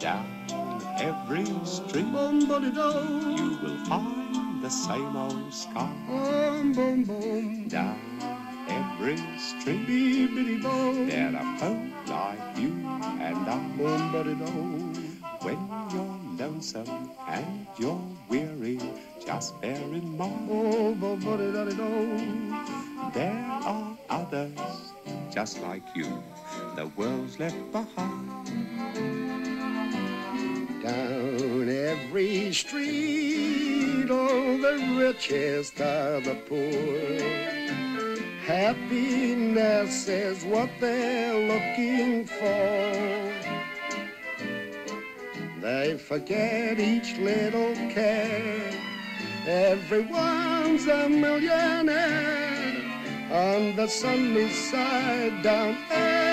Down every street Boom, buddy, do. you will find the same old sky. Boom, boom, boom. Down every street Bibbidi boom. there are folk like you and I. Boom, buddy, do. When you're lonesome and you're weary, just bear in mind Oh, boom, buddy, daddy, do. there are others just like you. The world's left behind. Down every street, all the richest are the poor. Happiness is what they're looking for. They forget each little care. Everyone's a millionaire on the sunny side down